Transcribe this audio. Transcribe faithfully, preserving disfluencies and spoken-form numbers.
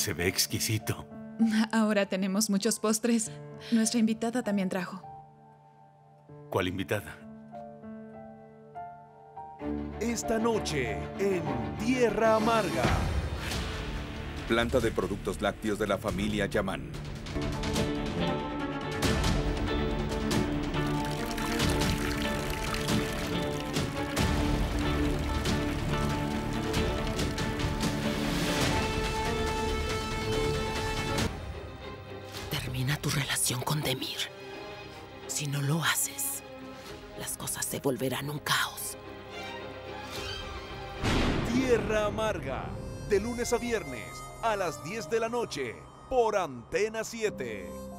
Se ve exquisito. Ahora tenemos muchos postres. Nuestra invitada también trajo. ¿Cuál invitada? Esta noche en Tierra Amarga. Planta de productos lácteos de la familia Yaman. Termina tu relación con Demir. Si no lo haces, las cosas se volverán un caos. Tierra Amarga, de lunes a viernes a las diez de la noche por Antena siete.